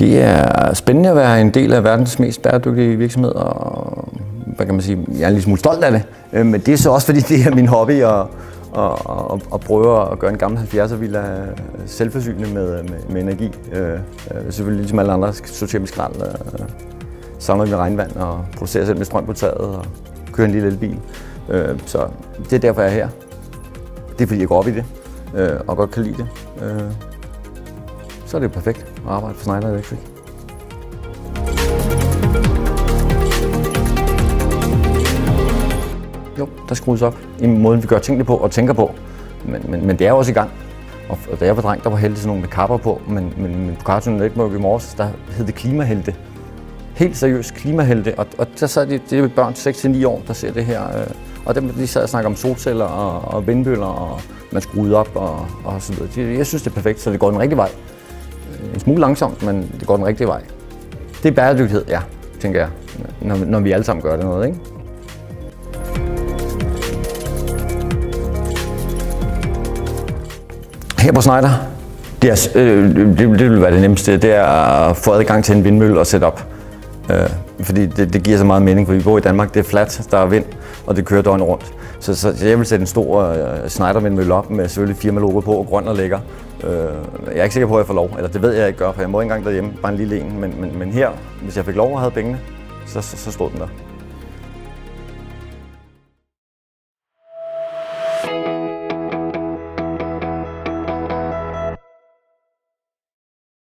Det er spændende at være en del af verdens mest bæredygtige virksomhed, og hvad kan man sige, jeg er en lille smule stolt af det. Men det er så også fordi, det er min hobby at prøve at gøre en gammel 70'er-villa selvforsynende med energi. Selvfølgelig ligesom alle andre sorterer med skrald, samler med regnvand og producerer selv med strøm på taget og kører en lille elbil. Så det er derfor, jeg er her. Det er fordi, jeg går op i det og godt kan lide det. Så er det perfekt at arbejde for Schneider Electric. Jo, der skrues op i måden, vi gør tingene på og tænker på. Men det er jo også i gang. Og da jeg var dreng, der var heldig sådan nogle med kapper på, men på Cartoon Network i morges, der hed det klimahelte. Helt seriøst klimahelte. Og der sad det er børn 6-9 år, der ser det her. Og de sad og snakker om solceller og vindmøller, og man skruede op og så videre. Jeg synes, det er perfekt, så det går den rigtige vej. En smule langsomt, men det går den rigtige vej. Det er bæredygtighed, ja, tænker jeg, når vi alle sammen gør det noget, ikke? Her på Schneider, det vil være det nemmeste, det er at få adgang til en vindmølle og sætte op. Fordi det giver så meget mening, for vi bor i Danmark, det er fladt, der er vind, og det kører døgnet rundt. Så jeg vil sætte en stor Schneider-vindmølle op med selvfølgelig firma-logo på og grøn og lækker. Jeg er ikke sikker på, at jeg får lov, eller det ved jeg ikke gør, for jeg må ikke engang derhjemme, bare en lille en. Men her, hvis jeg fik lov og havde pengene, så stod den der.